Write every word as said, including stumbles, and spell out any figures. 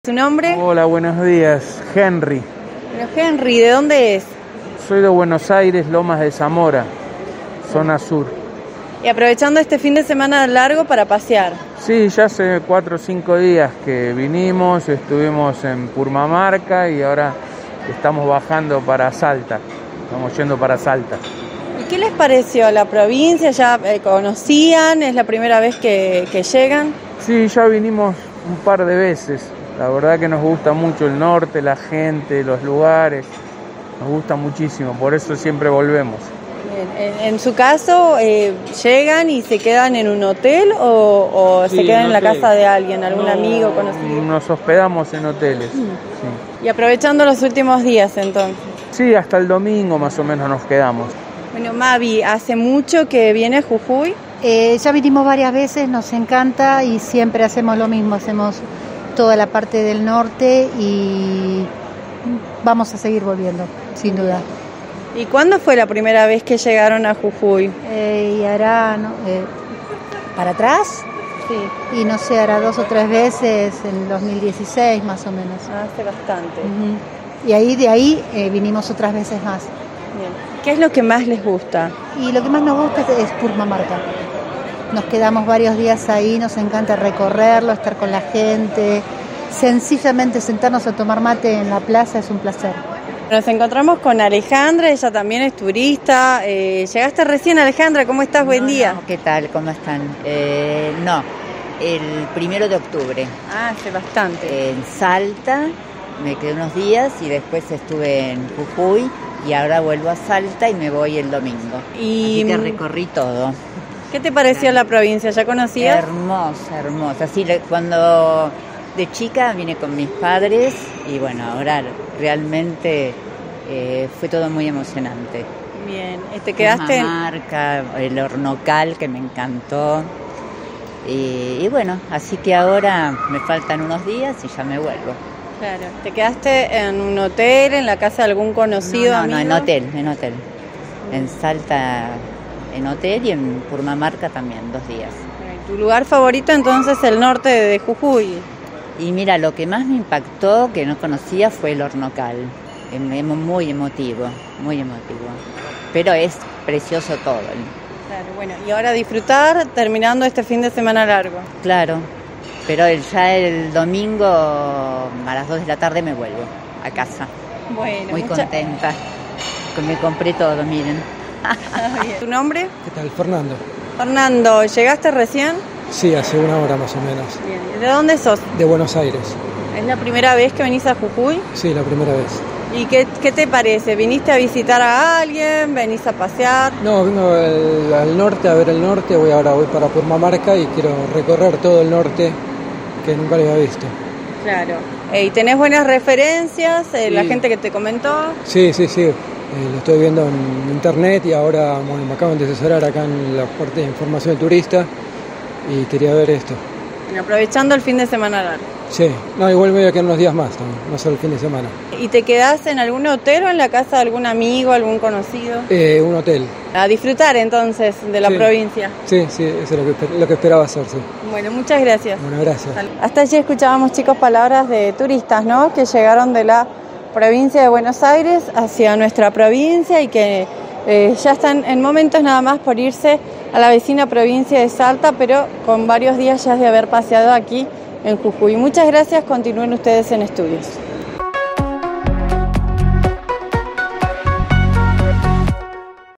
¿Su nombre? Hola, buenos días. Henry. Bueno, Henry, ¿de dónde es? Soy de Buenos Aires, Lomas de Zamora, zona sur. Y aprovechando este fin de semana largo para pasear. Sí, ya hace cuatro o cinco días que vinimos, estuvimos en Purmamarca y ahora estamos bajando para Salta. Estamos yendo para Salta. ¿Y qué les pareció la provincia? ¿Ya eh, conocían? ¿Es la primera vez que, que llegan? Sí, ya vinimos un par de veces. La verdad que nos gusta mucho el norte, la gente, los lugares. Nos gusta muchísimo, por eso siempre volvemos. Bien. En, en su caso, eh, ¿llegan y se quedan en un hotel o, o Sí, se quedan en, en la hotel. casa de alguien, algún no, amigo conocido? Nos hospedamos en hoteles. Mm. Sí. Y aprovechando los últimos días entonces. Sí, hasta el domingo más o menos nos quedamos. Bueno, Mavi, ¿hace mucho que viene a Jujuy? Eh, ya vinimos varias veces, nos encanta y siempre hacemos lo mismo, hacemos toda la parte del norte y vamos a seguir volviendo, sin duda. ¿Y cuándo fue la primera vez que llegaron a Jujuy? Eh, y hará, ¿no? eh, ¿para atrás? Sí. Y no sé, hará dos o tres veces en dos mil dieciséis más o menos. Hace bastante. Uh-huh. Y ahí de ahí eh, vinimos otras veces más. Bien. ¿Qué es lo que más les gusta? Y lo que más nos gusta es, es Purmamarca. Nos quedamos varios días ahí, nos encanta recorrerlo, estar con la gente. Sencillamente sentarnos a tomar mate en la plaza es un placer. Nos encontramos con Alejandra, ella también es turista. Eh, llegaste recién, Alejandra, ¿cómo estás? Buen no, día. No, ¿qué tal? ¿Cómo están? Eh, no, el primero de octubre. Ah, hace bastante. En Salta, me quedé unos días y después estuve en Jujuy y ahora vuelvo a Salta y me voy el domingo. Y así que recorrí todo. ¿Qué te pareció la provincia? ¿Ya conocías? Hermosa, hermosa. Sí, cuando de chica vine con mis padres y bueno, ahora realmente eh, fue todo muy emocionante. Bien, ¿te quedaste? Purmamarca, el Hornocal, que me encantó. Y, y bueno, así que ahora me faltan unos días y ya me vuelvo. Claro. ¿Te quedaste en un hotel, en la casa de algún conocido? No, no, amigo? no, en hotel, en hotel. En Salta, en hotel y en Purmamarca también, dos días. ¿Tu lugar favorito entonces el norte de Jujuy? Y mira, lo que más me impactó, que no conocía, fue el Hornocal. Muy emotivo, muy emotivo. Pero es precioso todo. Claro, bueno, y ahora disfrutar terminando este fin de semana largo. Claro, pero el, ya el domingo a las dos de la tarde me vuelvo a casa. Bueno, muy mucha... contenta. Me compré todo, miren. ¿Tu nombre? ¿Qué tal? Fernando. Fernando, ¿llegaste recién? Sí, hace una hora más o menos. Bien. ¿De dónde sos? De Buenos Aires. ¿Es la primera vez que venís a Jujuy? Sí, la primera vez. ¿Y qué, qué te parece? ¿Viniste a visitar a alguien? ¿Venís a pasear? No, vengo al, al norte a ver el norte, voy ahora voy para Purmamarca y quiero recorrer todo el norte que nunca lo había visto. Claro. ¿Y tenés buenas referencias? Eh, Sí. ¿La gente que te comentó? Sí, sí, sí. Eh, lo estoy viendo en internet y ahora bueno, me acaban de asesorar acá en la parte de información del turista y quería ver esto. Bueno, aprovechando el fin de semana largo. Sí, no, igual voy a quedar unos días más también, no solo el fin de semana. ¿Y te quedás en algún hotel o en la casa de algún amigo, algún conocido? Eh, un hotel. A disfrutar entonces de la Sí. provincia. Sí, sí, eso es lo que, lo que esperaba hacer, sí. Bueno, muchas gracias. Bueno, gracias. Hasta allí escuchábamos, chicos, palabras de turistas, ¿no? Que llegaron de la provincia de Buenos Aires hacia nuestra provincia y que eh, ya están en momentos nada más por irse a la vecina provincia de Salta, pero con varios días ya de haber paseado aquí en Jujuy. Muchas gracias, continúen ustedes en estudios.